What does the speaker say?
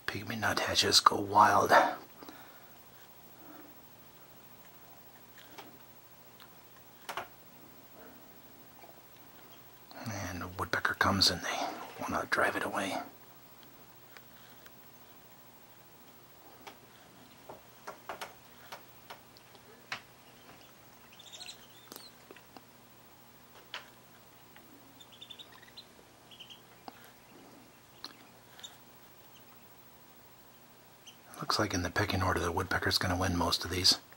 Pygmy Nuthatches go wild. And a woodpecker comes and they want to drive it away. Looks like in the pecking order the woodpecker's going to win most of these.